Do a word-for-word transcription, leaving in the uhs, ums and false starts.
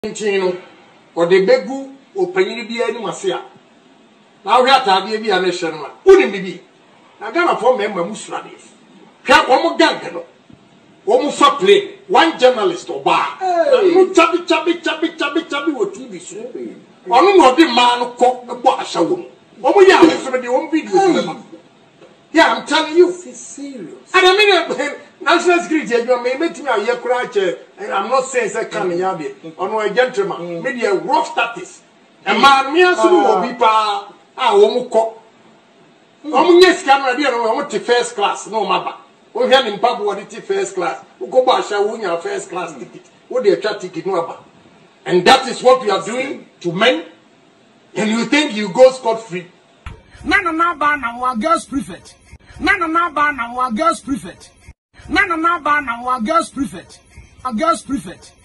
Chino or the begu or penny be any masia. Now we have to be a nation. Wouldn't be. I got a four member Musradis. Can't one more gang. Almost for play. One journalist or bar. No chubby, chubby, chubby, chubby, chubby, or T V. One more the man who cocked the wash a woman. Oh, yeah, listen to your own video. Yeah, I'm telling you. It's serious. And I mean, national security, you may meet me a year crouch, and I'm not saying that can be on a gentleman, maybe a rough status. And man, me as will be pa, I won't cock. Oh, yes, can be on the first class, no matter. We have in Papua first class. We go back, shall win your first class ticket. What they attract ticket, no about. And that is what we are doing to men. And you think you go scot free. None of my ban and our girls prefect. None of my ban and our girls prefect. None of my ban and our girls prefect. A girls prefect.